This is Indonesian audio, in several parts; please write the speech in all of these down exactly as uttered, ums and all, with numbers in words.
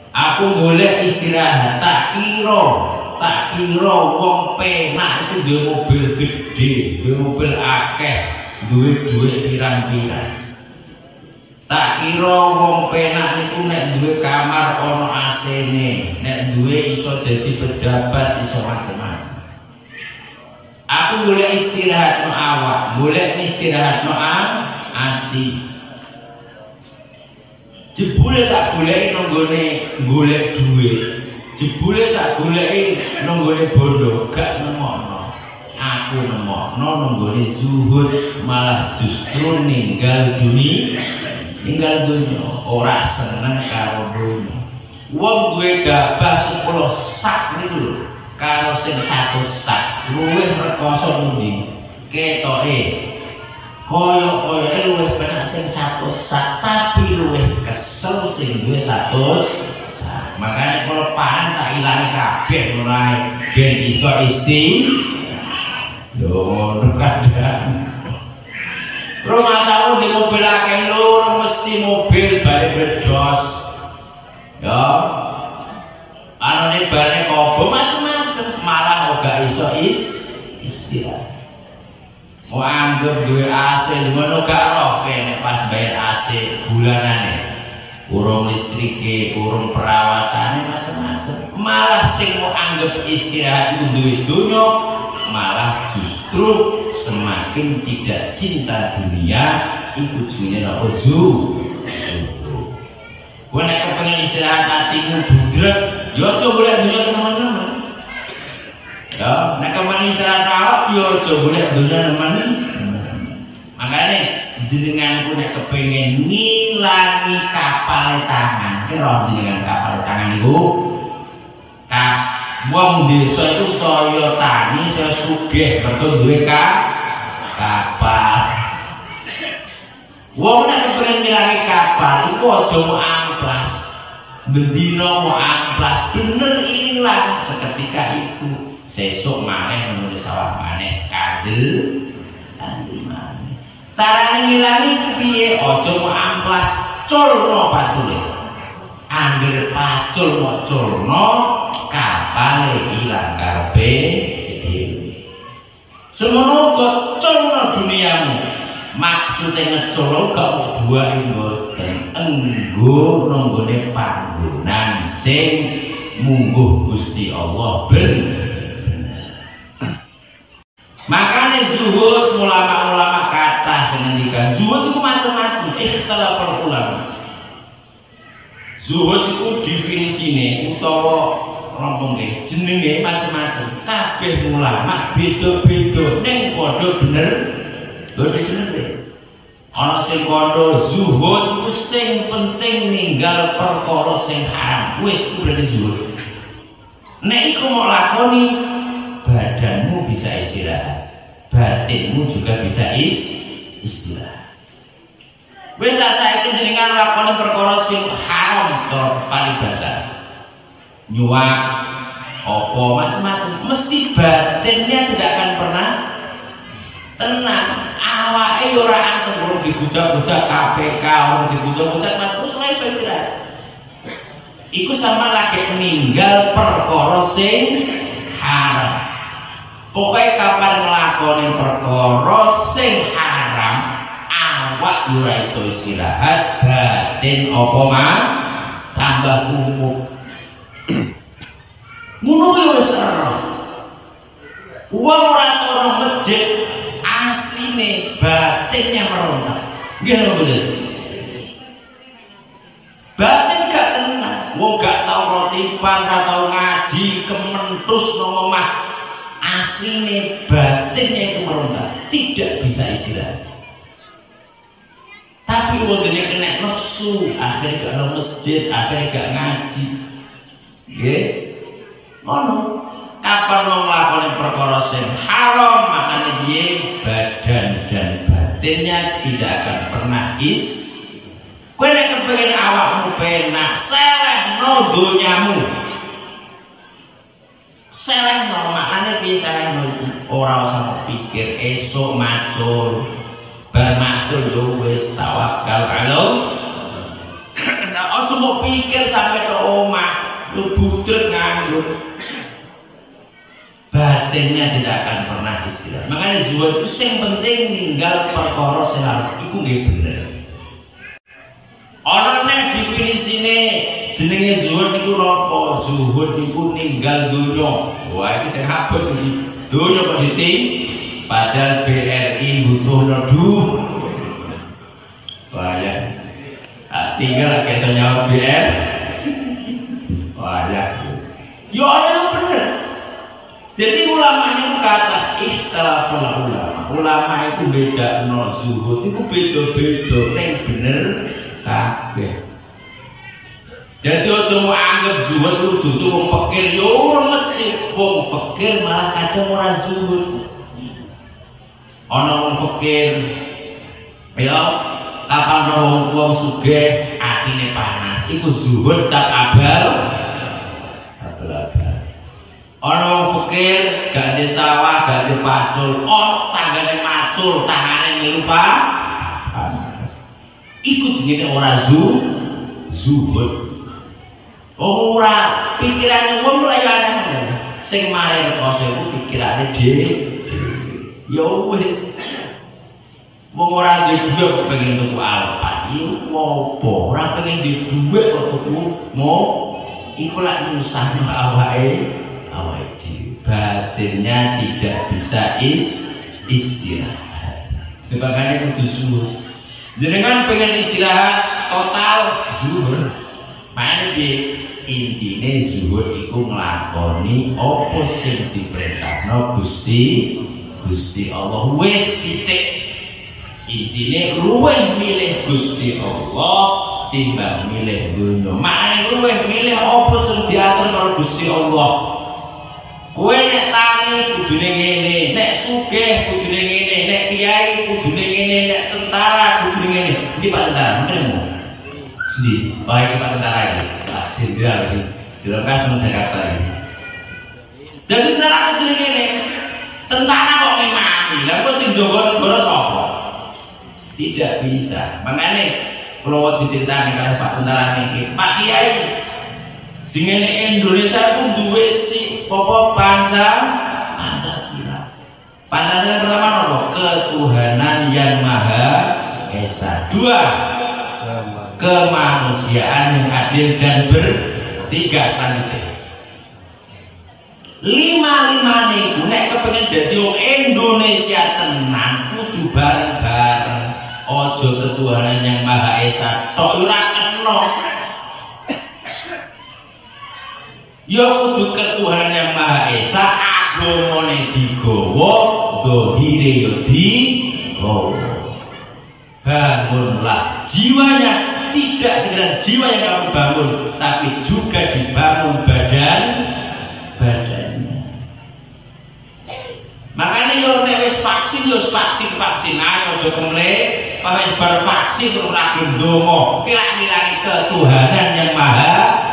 Aku golek istirahat, tak kira, tak kira wong penak itu duwe mobil gede, duwe mobil akeh, duwe duit pirang-pirang. Tak kira wong penak niku nek duwe kamar ana A C-ne, nek duwe iso dadi pejabat, iso macam-macam. Aku golek istirahat no awak, golek istirahat no ati. Jebule tak goleki nanggone golek duit. Jebule tak goleki nanggone bondo, gak nemono. Aku nemono nanggone zuhud, malah justru ninggal dunia. Ninggal dunia, ora seneng karo dunia. Wong duwe gabah sepuluh sak niku lho, karo sing satu sak luwih rekoso mundi. Ketoke koyo-koyoke luwih penak sing satu sak, tapi luwih kesel sing duwe satu sak. Makanya kalau pangan tak ilangi kabeh mulai ben iso isti. Yo, kadang rumah sawu di mobil akeh lur mesti mobil balik bedos. Ya. Anane balik kobo macam-macam, malah ora iso is istirahat. Mau anggap duwe A C ngono gak roh nek pas bayar A C bulanane. Urung listrike, urung perawatane macam-macam. Malah sing mau anggap istirahat itu duwe donya, malah justru semakin tidak cinta dunia, ikut dunia apa zu. Kowe nek kepengin istirahat atimu budrek, ya aja golek dunia teman-teman. Ya, nek kepengin istirahat awak, ya aja golek dunia teman. Makanya jenenganku nek kepengin ngilangi kapal tangan, kira jenengan kapal tangan iku kak wong desa itu saya tani, saya sugih mergo duwe kapal. Wong nek kepengin ngilangi kapal iku aja mau amplas. Bendina mau amplas bener ilang seketika itu. Sesuk maneh menulis sawah maneh kadel kanthi maneh. Carane ngilangi piye? Aja mau amplas, culno pacule. Angger pacul mau culno, kapale ilang karepe dhewe. Semono kok culno duniamu. Maksude ngecul gak buahe mboten enggo nanggone panggonan sing mungguh Gusti Allah bener. Makanya zuhud ulama-ulama kata sing ngendikan zuhud itu macam-macam, ikhtilaf para ulama. Zuhud itu definisine utawa rompong nggih jenenge macam-macam. Kabeh ulama beda-beda ning padha bener. Bener. Ana sing kandha zuhud itu sing penting ninggal perkara sing haram. Wis berarti zuhud. Nek iku mau lakoni badanmu bisa istirahat, batinmu juga bisa is istirahat. Wis saiki jenengan lakoni perkara sing haram cara paribasa. Nyuak apa macam-macam, mesti batinnya tidak akan pernah tenang. Awake ora anteng urung digudak-gudak K P K, urung digudak-gudak terus wae istirahat. Iku sama lagi meninggal perkara sing haram. Pokoknya kapan ngelakoni perkara sing haram, awak ora iso istirahat, batin apa mah tambah umuk. Ngono yo wis ora. Wong ora ono masjid asline batinnya merontak. Nggih lho bener. Batin gak tenang, wong gak tau rotiban, gak tau ngaji, kementus nang omah. Aslinya batinnya itu merontak, tidak bisa istirahat. Tapi wontennya kena nafsu, akhirnya gak nang masjid, akhirnya gak ngaji. Nggih. Ngono. Kapan mau nglakoni perkara sing haram, makanya dia badan dan batinnya tidak akan pernah is. Kowe nek kepengin awakmu penak, selehno donyamu. Selehno makane piye selehno iku? Ora usah pikir esuk macul. Bar macul yo wis tawakal Allah. Nek aja mau pikir sampai ke omah anggun, batinnya tidak akan pernah istirahat. Makanya zuhud itu yang penting tinggal perkara selalu itu nggih bener. Orang nek definisine jenenge zuhud niku napa? Zuhud niku ninggal donya. Wah iki sing abot iki. Donya kok diting padahal B R I butuh duh. Wah ya. Tinggal lagi nyawa B R. Wah ya. Yo ya bener. Jadi ulama itu kata ikhtilaful ulama. Ulama itu beda no zuhud itu beda-beda yang bener kabeh. Jadi aja mau anggap zuhud itu justru wong fakir yo mesti wong fakir malah kadang ora zuhud. Ana wong fakir ya kapan wong wong sugih atine panas iku zuhud tak abal. Ono fakir gak ada sawah, gak ada pacul, oh tanggane matul, tangane nyerupa ikut jenenge ora zu zuhud. Oh ora pikirane wong mulai aneh. Sing mari rekoso iku pikirane dhewe. Ya wis. Wong ora duwe dhuwit kok pengen tuku Alfa. Iku opo? Ora pengen duwe dhuwit kok tuku mo iku lak nyusahno awake. Batinnya tidak bisa is istirahat. Sebagainya itu zuhud. Jenengan pengen istirahat total zuhud. Makanya di intine zuhud iku nglakoni apa sing diperintahno Gusti Gusti Allah wis titik. Intine luwih milih Gusti Allah timbang milih dunya. Makanya luwih milih apa sing diatur karo Gusti Allah. Kowe nek tani kudune ngene, nek sugih kudune ngene, nek kiai kudune ngene, nek tentara kudune ngene. Iki Pak Tentara, menemu. Ndi? Oh iki Pak Tentara iki. Pak Jenderal iki. Direkas nang Jakarta iki. Jadi tentara kudune ngene. Tentara kok ngimami. Lah kok sing njogo negara sapa? Tidak bisa. Makane kula diceritani karo Pak Tentara niki. Pak Kiai sing ngene Indonesia ku duwe si pokok bangsa Pancasila. Pancasila pertama apa? Ketuhanan yang Maha Esa. Dua, kemanusiaan yang adil dan bertiga selanjutnya. Lima lima nih, nek kepengen jadi orang Indonesia tenang, kudu bareng-bareng. Ojo ketuhanan yang Maha Esa. Tok ora kena. Ya kudu ketuhanan yang Maha Esa, agamane digawa, dohire yo digawa. Bangunlah jiwanya, tidak sekedar jiwa yang kamu bangun, tapi juga dibangun badan badannya. Makanya yo nek wis vaksin yo vaksin vaksin ae aja kemle, wis bar vaksin terus ora ndonga, kira-kira ketuhanan yang Maha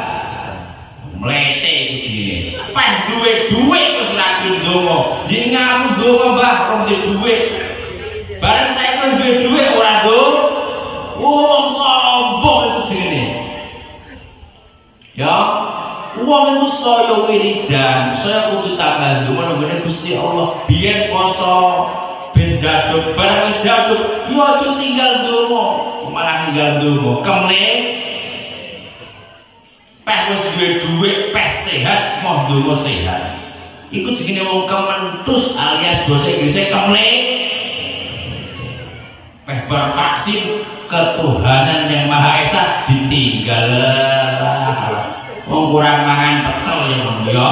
mlete iki jenenge. Pen duwe-duwe wis ra ndonga. Yen ngamu ndonga Mbah rong duwe. Bareng saiki duwe duwe ora ndonga. Wong sombong iku jenenge. Ya, wong iku saya wiridan, saya kudu tambah ndonga nang Gusti Allah. Biyen poso ben jaduk, bareng jaduk, yo aja tinggal ndonga, malah tinggal ndonga. Kemle peh wis duwe dhuwit, peh sehat, mau ndonga sehat. Iku jenenge wong kementus alias basa Inggrise kemle. Peh bar vaksin ketuhanan yang Maha Esa ditinggal. Wong kurang mangan pecel ya Bang yo.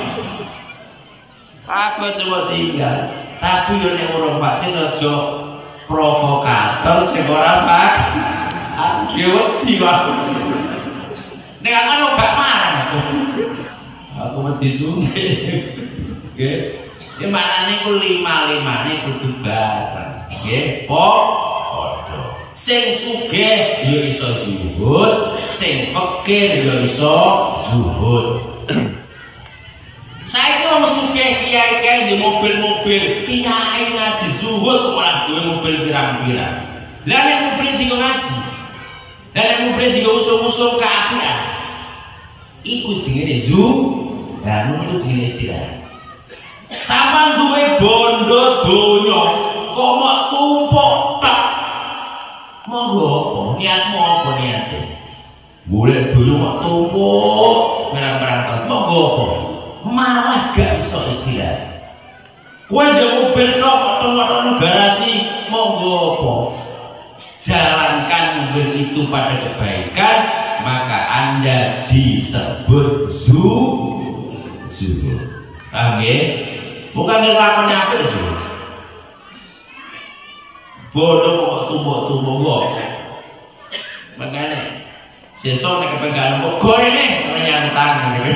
Aku coba tinggal. Tapi yo nek urung vaksin aja provokator sing ora pak. Aku wedi wae. Nek ana gak marah aku. Aku wedi sunge. Nggih. Iki maknane ku lima-limane kudu bareng. Nggih, po padha. Sing sugih ya iso zuhud, sing fakir ya iso zuhud. Saiki wong sugih kiai-kiai di mobil-mobil, kiai ngaji zuhud malah duwe mobil pirang-pirang. Lah nek mobil digo ngaji. Lah nek mobil digo usum-usum kaapian. Iku jenenge zu Nah, itu jenis istirahat. Sampai duwe bondo donya, kok mau tumpuk tak? Monggo apa? Niatmu apa niatmu? Boleh dulu mau tumpuk, merang-merang. Monggo apa? Malah gak bisa istirahat. Kowe ndek mobil tok tengok-tengok garasi, monggo apa? Jalankan mobil itu pada kebaikan, maka Anda disebut zuhud. Paham ya? Bukan ngelakuin apa sih? Bodoh kok tumbuk-tumbuk kok. Makanya sesuk nek kepegang kok gore nih nyantang gitu.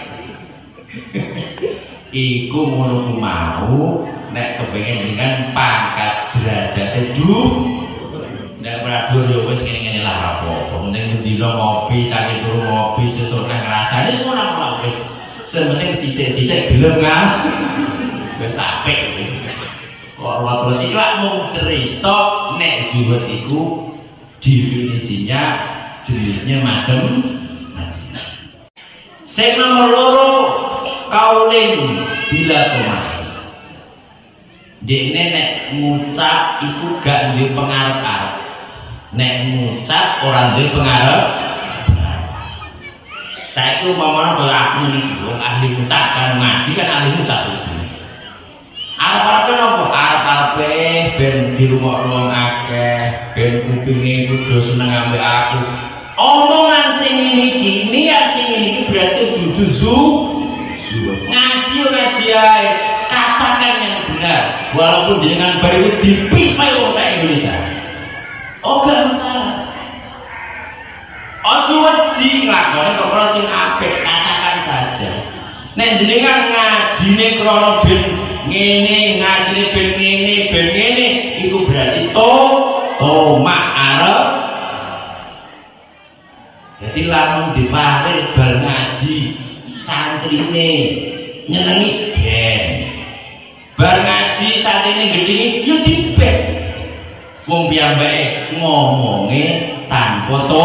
Iku ngono ku mau nek kepengin dengan pangkat derajate du. Nek Prabu yo wis ngene-ngene lah apa. Penting dina ngopi, tadi turu ngopi sesuk nang rasane semua nang wis. Sementing sithik-sithik gelem kan. Wis apik wis. Kok waktu iki lak mung cerita nek zuhud iku definisinya jenisnya macam macam. Sing nomor loro kaulin bila kemarin. Dene nek ngucap iku gak duwe pengarep-arep. Nek ngucap ora duwe pengarep. Saya itu umpamanya kalau aku nih, wong ahli ngucap kan ngaji kan ahli ngucap itu. Arep-arep nopo? Arep-arep ben di rumah wong akeh, ben kupinge kudu seneng ambek aku. Omongan sing iki, niat sing iki berarti dudu zuhud. Ngaji ngaji ae, katakan yang benar. Walaupun dengan baru dipisah wong sak Indonesia. Oh gak masalah. Ojo wedi nglakoni perkara sing apik, katakan saja. Nek jenengan ngajine krana ben ngene, ngajine ben ngene, ben ngene, iku berarti to tomak arep. Jadi lamun diparing bar ngaji santrine nyenengi ben. Bar ngaji santrine gedhingi yo dibek. Wong piyambake ngomonge tanpa to.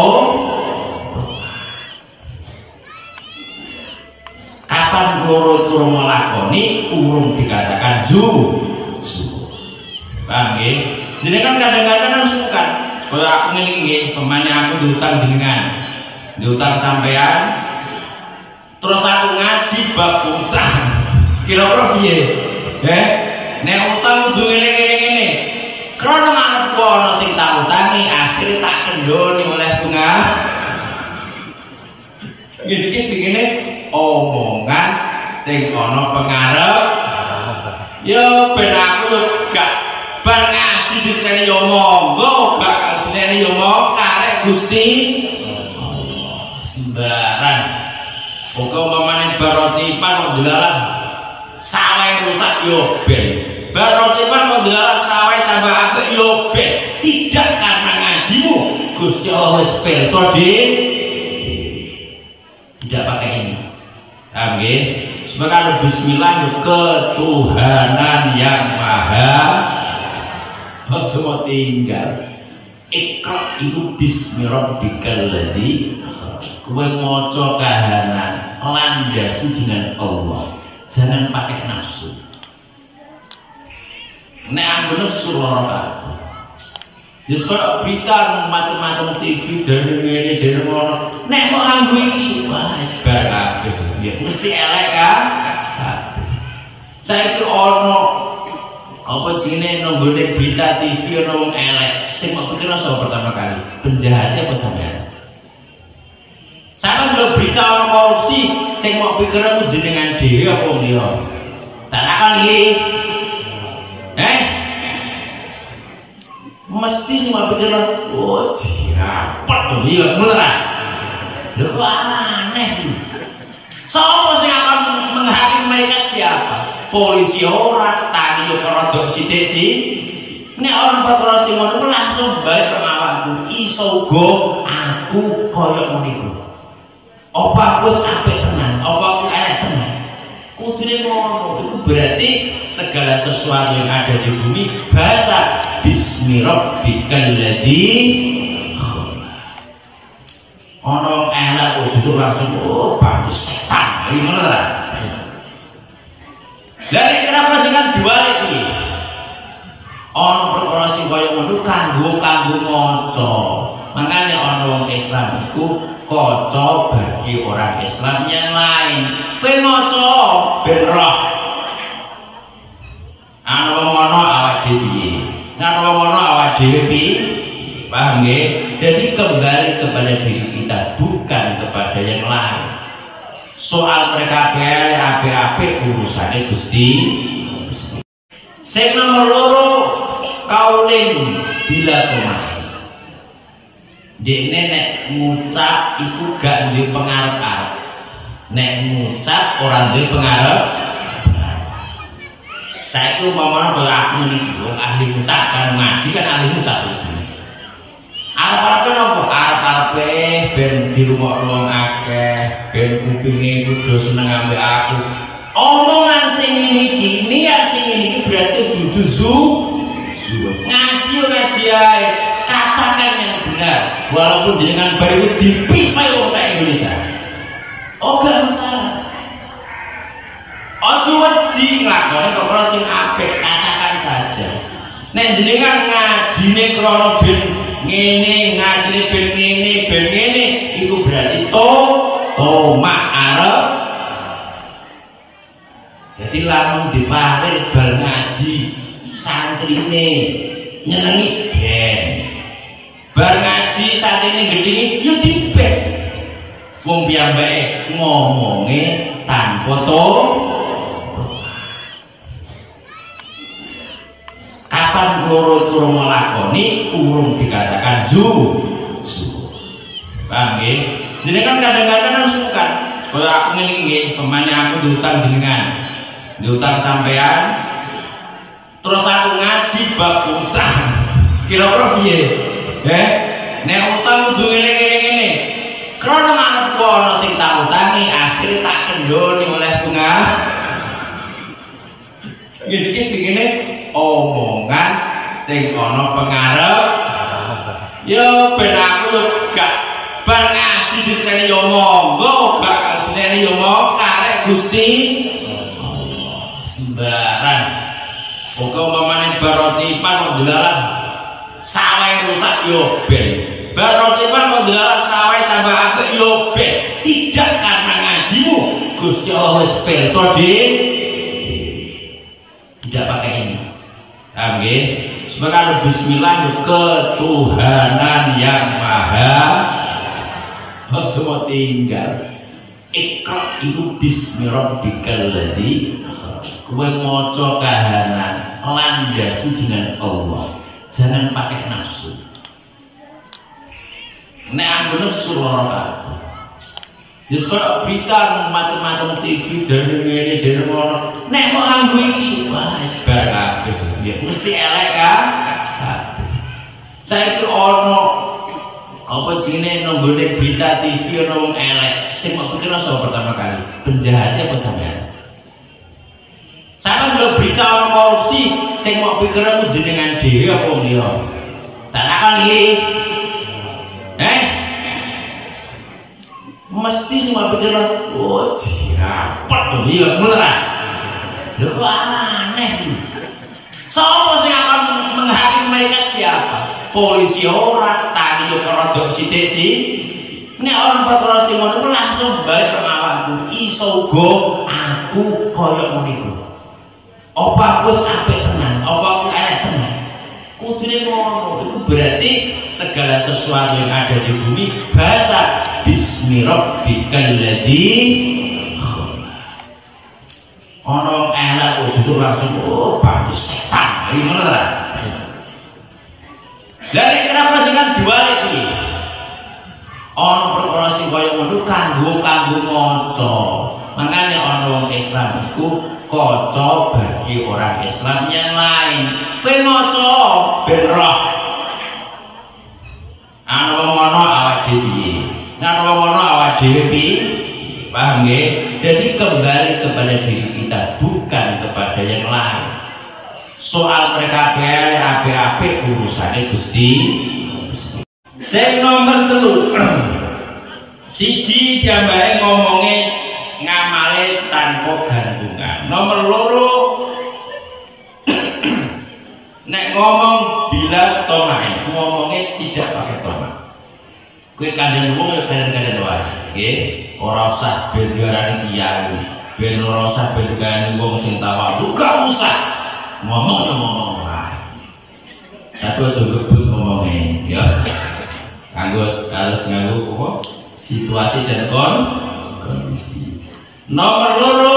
Kapan loro itu urung melakoni, urung dikatakan zuhud. Paham nggih? Jadi kan kadang-kadang kan suka kalau aku ngene nggih, pemane aku diutang jenengan. Diutang sampean. Terus aku ngaji bab utang. Kira-kira piye? Eh, nek utang kudu ngene-ngene ngene. Krono manut ana sing tak utangi, akhire tak kendoni oleh bunga. Iki sing ngene omongan sing ana pengarep. Yo ben aku yo gak bar ngaji disene yo monggo, gak disene yo monggo karek Gusti Allah. Sembarang. Pokoke umpamane barotipan kok delalah sawah rusak yo ben. Barotipan kok delalah sawah tambah apik yo ben. Tidak karena ngajimu, Gusti Allah wis pirsa tidak pakai ini. Paham nggih? Semoga bismillah ketuhanan yang maha. Semua tinggal. Iqra itu bismi rabbikal ladzi kowe maca kahanan landasi dengan Allah. Jangan pakai nafsu. Nek anggo nafsu ora kabeh. Wis kok berita macam-macam T V dari ngene jare ngono. Nek kok anggo iki wah bar kabeh. Ya mesti elek kan? Saiki ono apa jenenge nonggone berita T V ono wong elek. Sing mau pikir sapa pertama kali? Penjahatnya apa sampean? Sampeyan lho berita ono korupsi, sing mau pikir ku jenengan dhewe apa wong liya? Tak akal iki. Eh? Mesti semua pikiran, oh diapet tuh, iya mulai. Lu aneh. Siapa sih akan menghakimi mereka siapa? Polisi orang, tadi yo kerodok sidik sih. Ini orang berproses ngono langsung balik pengawanku. Iso go, aku koyok menipu. Apa aku sampai tenang? Apa aku elek tenang? Kudune ngono, itu berarti segala sesuatu yang ada di bumi baca bismi rabbikal ladzi khalaq. Ono elek kok justru langsung oh bagus setan. Iki ngono ta? Lah kenapa dengan diwalik iki? Ana perkara sing kaya ngono kanggo kanggo maca. Makane ana wong Islam iku kaca bagi orang Islam yang lain. Kowe maca ben roh. Ana wong ngono awak dhewe. Ana wong ngono awak dhewe piye? Paham nggih? Jadi kembali kepada diri kita, bukan kepada yang lain. Soal mereka P A P A P urusannya Gusti. Sing nomor loro kauling bila kemarin. Dene nek ngucap iku gak duwe pengarep-arep. Nek ngucap ora duwe pengarep. Saiki umpama kaya aku niki wong ahli ngucap kan ngaji kan ahli ngucap iki. Arep-arepe nopo? Arep-arepe ben dirungokno wong akeh, ben kupinge kudu seneng ambek aku. Omongan sing iki, niat sing iki berarti dudu zu. Ngaji ngaji ae, katakan yang benar. Walaupun dengan baru dipisah wong sak Indonesia. Oh gak masalah. Ojo wedi nglakoni perkara sing apik, katakan saja. Nek jenengan ngajine krana ben ngene, ngajine ben ngene, ben ngene, iku berarti to tomak arep. Jadi lamun diparing bar ngaji santrine nyenengi ben. Bar ngaji santrine gedhingi yo dibek. Wong piyambake ngomonge tanpa to. Kapan loro turun melakoni urung dikatakan zu zu. Paham nggih? Jadi kan kadang-kadang suka kalau aku ngene nggih, pemane aku diutang jenengan. Diutang sampean terus aku ngaji bab utang. Kira-kira piye? Eh, nek utang kudu ngene-ngene ngene. Krana manut ana sing tak utangi akhire tak kendoni oleh bunga. Iki sing ngene omongan sing ana pengarep. Yo ben aku gak bar ngaji disene yo monggo, gak disene yo monggo karek Gusti Allah. Sembarang. Pokoke umpamane barotipan kok dilarang sawah rusak yo ben. Barotipan kok dilarang sawah tambah apik yo ben. Tidak karena ngajimu Gusti Allah wis pirsa tidak pakai ini. Paham nggih? Semoga bismillah ketuhanan yang maha. Semua tinggal. Iqra itu bismi rabbikal ladzi kowe maca kahanan landasi dengan Allah. Jangan pakai nafsu. Nek anggo nafsu ora kabeh. Wis kok berita macam-macam T V dari ngene dari ngono. Nek kok anggo iki, wah wis bar kabeh. Ya mesti elek kan? Saiki ono apa jenenge nonggone berita T V ono wong elek. Sing mau pikir sapa pertama kali? Penjahatnya apa sampean? Sampeyan lho berita ono korupsi, sing mau pikir ku jenengan dhewe apa liya? Tak nakal iki. Eh? Mesti semua pikiran, oh diapet tuh, iya mulai. Lho aneh. Siapa sih akan menghakimi mereka siapa? Polisi orang, tani orang dok sidik sih. Ini orang berkorasi ngono langsung balik ke awakku. Iso go aku koyok meniku. Apa aku sampai tenang? Apa aku elek tenang? Kudune ngono. Itu berarti segala sesuatu yang ada di bumi baca bismi rabbikal ladzi ono elek justru langsung oh bagus setan iki ngono ta. Lah kenapa dengan diwalik iki? Ono perkara sing kaya ngono kanggo kanggo maca. Makane ana wong Islam iku kaca bagi orang Islam yang lain. Kowe maca ben roh. Ana wong ngono awak dhewe. Ana wong ngono awak dhewe piye? Paham nggih? Jadi kembali kepada diri kita, bukan kepada yang lain. Soal P K P A P A P urusannya Gusti. Sing nomor telu. Siji jambake ngomongnya ngamale tanpa gantungan. Nomor loro Nek ngomong bila tomai, ngomongnya tidak pakai toma. Kue kandang wong ya kandang-kandang wae, nggih. Ora usah ben diarani kiai, ben ora usah ben diarani wong sing tawadhu, gak usah. Ngomong ya ngomong wae. Tapi aja ngebut ngomongnya, ya. Kanggo harus nganggo apa? Situasi dan kondisi. Nomor loro,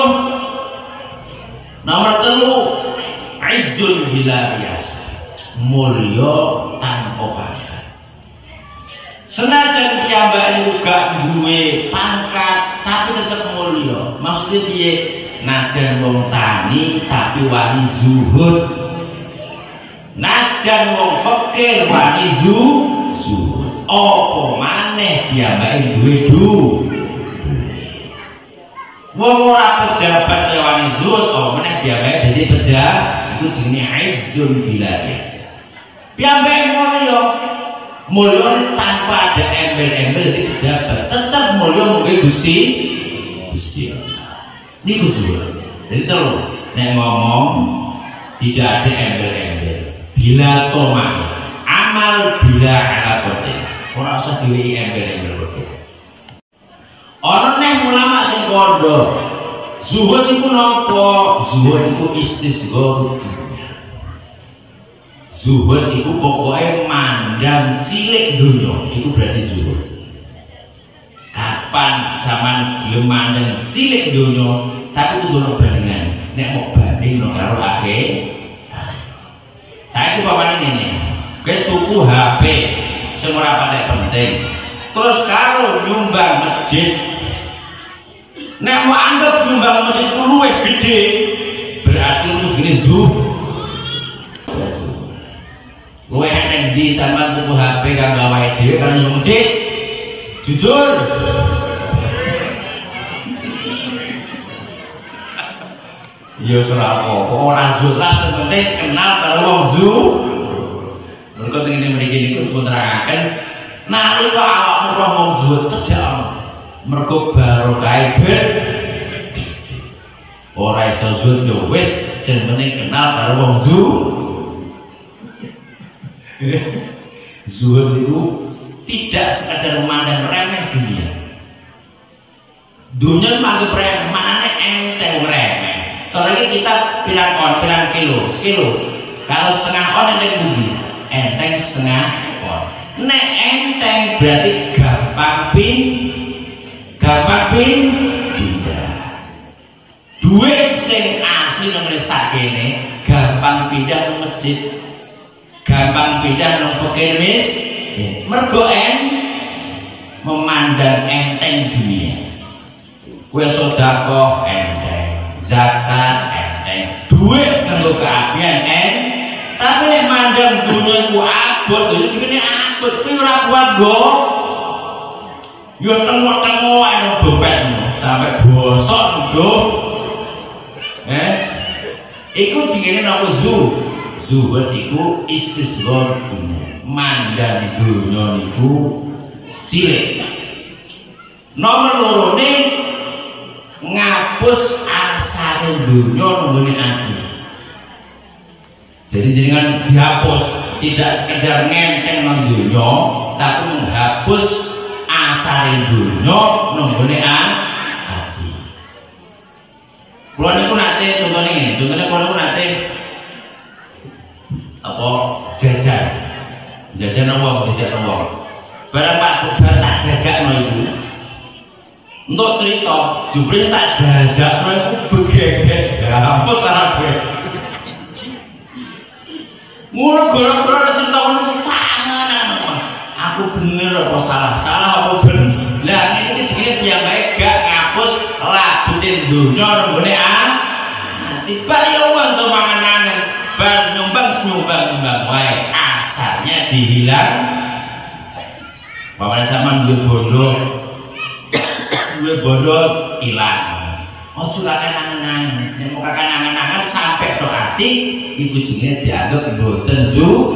nomor telu, izzul bila biasa, mulya tanpa pangkat. Senajan piyambake uga duwe pangkat, tapi tetep mulya. Maksudnya piye? Najan wong tani tapi wani zuhud. Najan wong fakir wani zuhud. Apa maneh piyambake duwe duwe. Wong ora pejabat lewani zuhud, oh meneh piyambake dadi pejabat, iku jenenge izzul bila biasa. Piyambake mulya, mulya tanpa ada embel-embel dadi pejabat, tetep mulya mungkin Gusti Gusti Allah. Niku zuhud. Jadi terus nek ngomong tidak ada embel-embel. Bila toma, amal bila alakote. Ora usah diwehi embel-embel kok. Orang neh ulama sing kondo zuhud iku napa? Zuhud iku istisghar dunya. Zuhud iku pokoknya mandang cilik dunya, iku berarti zuhud. Kapan zaman gelem mandang cilik dunya, tapi kudu ono bandingan. Nek mau banding karo akhir. Saiki pamane ngene. Kowe tuku H P sing ora patek penting. Terus karo nyumbang masjid. Nek mau anggap nyumbang masjid ku luwih gede, berarti lu jenis zuhud. Luwih enek ndi sampean tuku H P kanggo awake dhewe kan nyumbang masjid? Jujur. Ya ora apa-apa, ora jelas penting kenal karo wong zuhud. Mergo tengene mriki niku pun terangkan nalika awakmu roh wong zuhud cedhak mergo barokah ben ora iso zuhud yo wis sing penting kenal karo wong zuhud. Zuhud itu tidak sekadar memandang remeh dunia. Dunia menganggap remeh, mana enteng remeh. Kalau ini kita bilang on, bilang kilo, sekilo. Kalau setengah on enteng budi, enteng setengah on. Nek enteng berarti gampang pin, gampang pin, pindah. Duit sing asli nomor sakene, gampang pindah ke masjid, gampang pindah ke fakir mis, mergo en memandang enteng dunia. Kue sedekah enteng, zakat enteng, duit kanggo keapian en, tapi nek mandang dunia ku abot, itu jenenge abot, kuwi ora kuat go. Yo tengok-tengok ae dompetmu sampai bosok nggo. Eh? Iku jenenge napa zuhud? Zuhud iku istisghar dunia. Mandang dunia niku cilik. Nomor loro ne ngapus asal dunia nunggone ati. Jadi jangan dihapus, tidak sekedar ngenteng nang dunia, tapi menghapus asal dunia nunggone ati. Kulo niku nate contone ngene, contone kulo niku nate apa jajan. Jajan wong, jajan wong. Barang Pak Bubar tak jajakno iku. Untuk cerita, jupri tak jajakno iku begegek gampet kabeh. Ngono gara-gara cerita ngono tangan. Aku bener apa salah? Salah apa bener? Lah iki jenenge piyambake gak ngapus labutin dunya nggone ati. Bar yo wong to manganan, bar nyumbang-nyumbang wae. Asalnya dihilang. Pamane sampean duwe bondo, duwe bondo ilang. Ojo kangen-kangen, nek mau kangen-kangen sampai tok ati, iku jenenge dianggap mboten zuhud.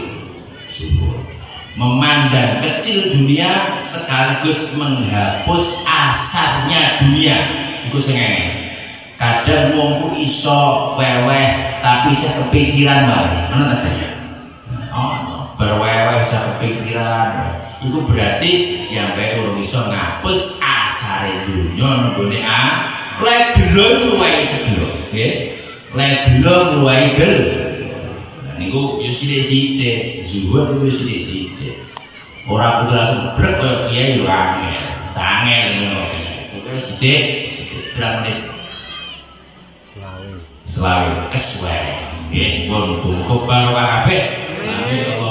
Memandang kecil dunia sekaligus menghapus asarnya dunia. Iku sing ngene. Kadang wong ku iso weweh tapi saya kepikiran wae. Ngono ta? Oh, berwewe bisa kepikiran. Itu berarti yang baik urung iso ngapus asare dunya nggone a. Lek gelo luwih sedelo, nggih. Lek gelo luwih gel. Niku yo sithik-sithik, zuhud itu sithik-sithik. Ora kudu langsung brek koyo kiai yo angel. Sangel ngono. Pokoke sithik, pirang menit. Selawe keswe. Nggih, pun tunggu karo kabeh. Amin.